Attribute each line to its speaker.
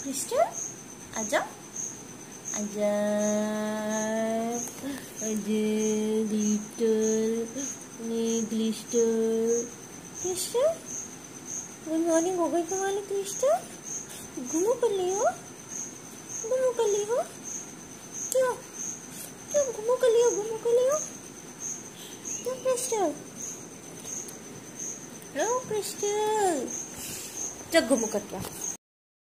Speaker 1: crystal आजा आजा आजा ग्लिस्टर क्रिस्टल गुड मॉर्निंग हो गई तुम्हारी क्रिस्टल घूमो कर ली हो क्यों क्यों घूमो कर लियो क्यों क्रिस्टल क्रिस्टल चल घूमो कर क्या